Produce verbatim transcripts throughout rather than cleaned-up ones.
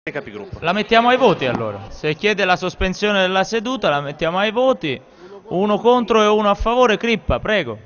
Capigruppo. La mettiamo ai voti allora. Se chiede la sospensione della seduta la mettiamo ai voti. Uno contro e uno a favore. Crippa, prego.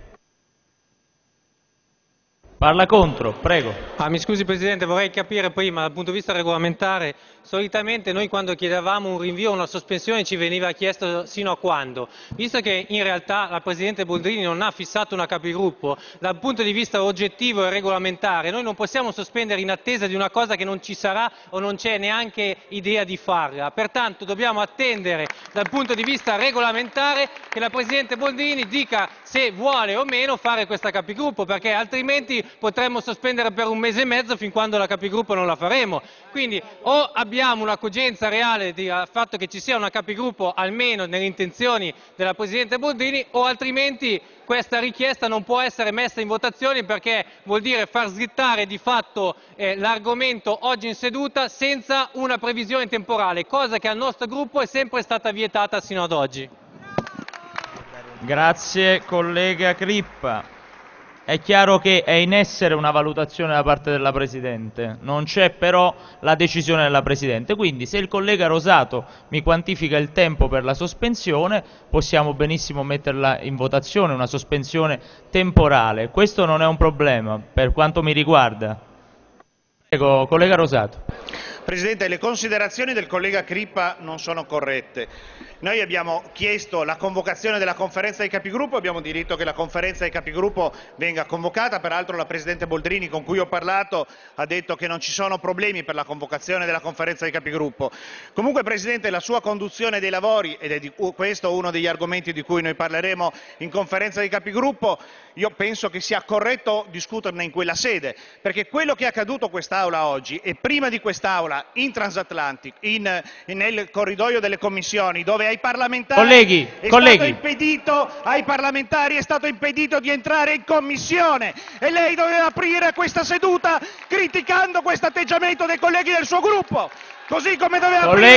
Parla contro, prego. Ah, mi scusi Presidente, vorrei capire prima dal punto di vista regolamentare, solitamente noi quando chiedevamo un rinvio o una sospensione ci veniva chiesto sino a quando. Visto che in realtà la Presidente Boldrini non ha fissato una capigruppo, dal punto di vista oggettivo e regolamentare noi non possiamo sospendere in attesa di una cosa che non ci sarà o non c'è neanche idea di farla. Pertanto dobbiamo attendere dal punto di vista regolamentare che la Presidente Boldrini dica se vuole o meno fare questa capigruppo, perché altrimenti potremmo sospendere per un mese e mezzo fin quando la capigruppo non la faremo. Quindi o abbiamo una cogenza reale del fatto che ci sia una capigruppo almeno nelle intenzioni della Presidente Boldrini, o altrimenti questa richiesta non può essere messa in votazione, perché vuol dire far slittare di fatto eh, l'argomento oggi in seduta senza una previsione temporale, cosa che al nostro gruppo è sempre stata vietata sino ad oggi. Grazie collega Crippa. È chiaro che è in essere una valutazione da parte della Presidente, non c'è però la decisione della Presidente, quindi se il collega Rosato mi quantifica il tempo per la sospensione possiamo benissimo metterla in votazione, una sospensione temporale, questo non è un problema per quanto mi riguarda. Prego, collega Rosato. Presidente, le considerazioni del collega Crippa non sono corrette. Noi abbiamo chiesto la convocazione della conferenza dei capigruppo, abbiamo diritto che la conferenza dei capigruppo venga convocata, peraltro la Presidente Boldrini con cui ho parlato ha detto che non ci sono problemi per la convocazione della conferenza dei capigruppo. Comunque Presidente, la sua conduzione dei lavori, ed è di questo uno degli argomenti di cui noi parleremo in conferenza dei capigruppo, io penso che sia corretto discuterne in quella sede, perché quello che è accaduto a quest'Aula oggi e prima di quest'Aula in Transatlantic, in, in, nel corridoio delle commissioni, dove ai parlamentari, colleghi, è colleghi. Stato impedito, ai parlamentari è stato impedito di entrare in commissione e lei doveva aprire questa seduta criticando questo atteggiamento dei colleghi del suo gruppo, così come doveva aprire